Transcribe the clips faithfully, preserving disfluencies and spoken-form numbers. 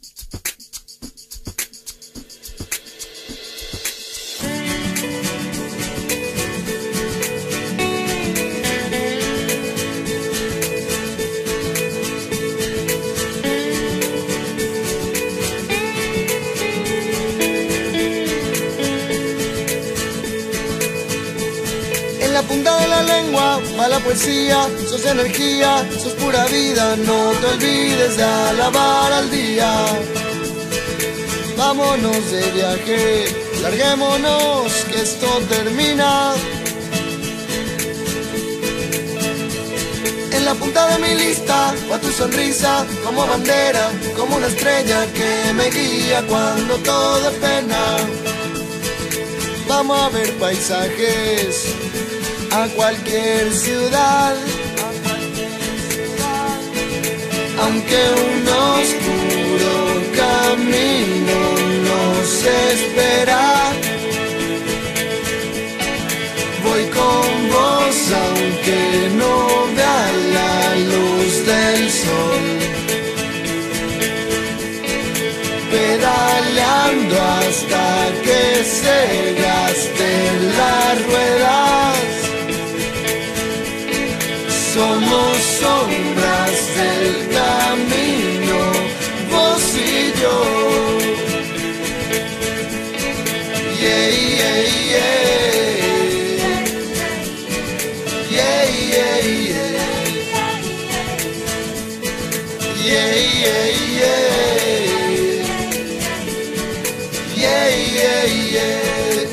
En la punta de la lengua va la poesía, sos energía, sos pura vida, no te olvides de alabar al día. Vámonos de viaje, larguémonos que esto termina. En la punta de mi lista va tu sonrisa, como bandera, como una estrella que me guía cuando todo es pena. Vamos a ver paisajes a cualquier ciudad, aunque un oscuro camino nos espera. Voy con vos aunque no vea la luz del sol, pedaleando hasta que se gasten las ruedas. Somos sombras del camino, vos y yo. Yeah, yeah, yeah. Yeah, yeah, yeah. Yeah, yeah, yeah. Yeah, yeah, yeah.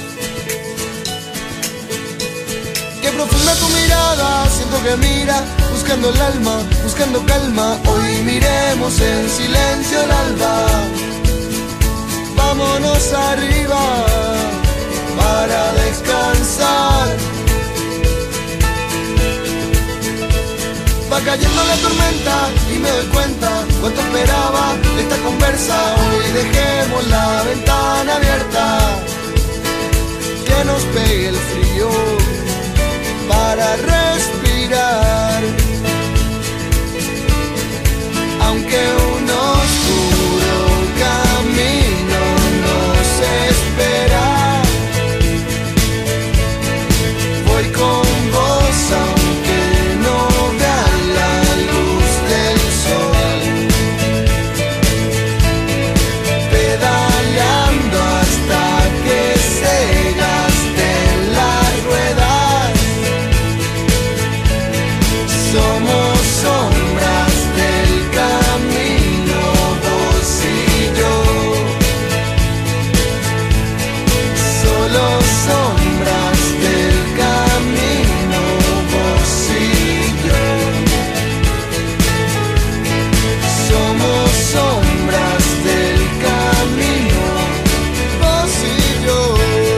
Qué profunda tu mirada, siento que mira, buscando el alma, buscando calma. Hoy miremos en silencio el alba. Vámonos arriba para descansar. Va cayendo la tormenta y me doy cuenta cuánto esperaba esta conversa. Hoy dejemos la ventana abierta, que nos pegue el frío para respirar. Aunque un oscuro camino nos espera, voy con vos aunque no vea la luz del sol, pedaleando hasta que se gasten las ruedas. Somos sombras del camino, vos y yo. Solo sombras del camino, vos y yo. Somos sombras del camino, vos y yo.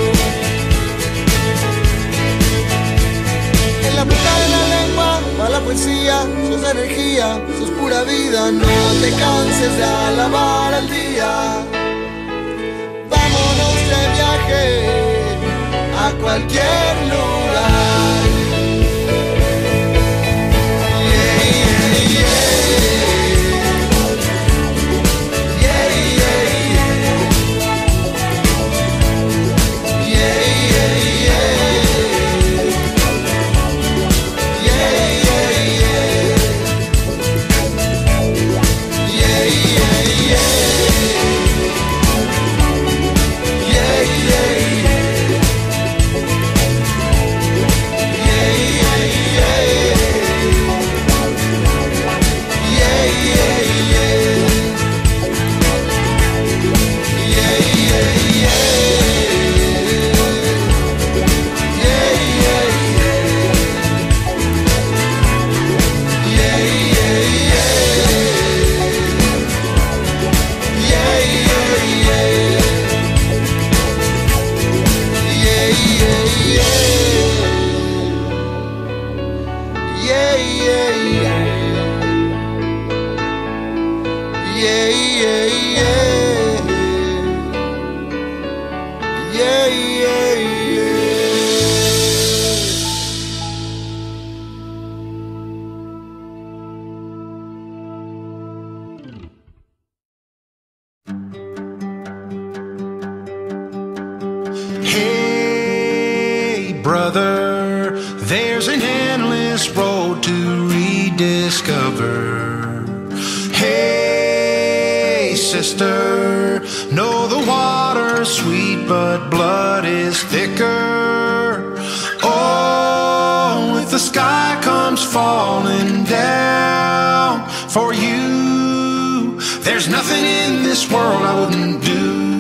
En la punta de la lengua va la poesía, sos energía, sos pura vida, no te canses de alabar al día. Vámonos de viaje a cualquier lugar. Yeah, yeah, yeah. Yeah, yeah, yeah. Yeah, yeah, yeah. Yeah, yeah, yeah. Yeah, yeah, yeah. Yeah, yeah, yeah. brother, there's an endless road to rediscover. Hey, sister, know the water's sweet, but blood is thicker. Oh, if the sky comes falling down for you, there's nothing in this world I wouldn't do.